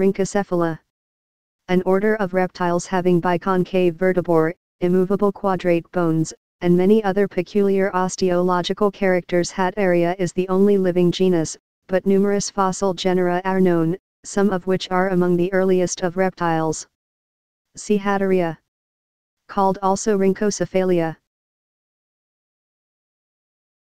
Rhynchocephala. An order of reptiles having biconcave vertebrae, immovable quadrate bones, and many other peculiar osteological characters. Hataria is the only living genus, but numerous fossil genera are known, some of which are among the earliest of reptiles. See Hataria. Called also Rhynchocephalia.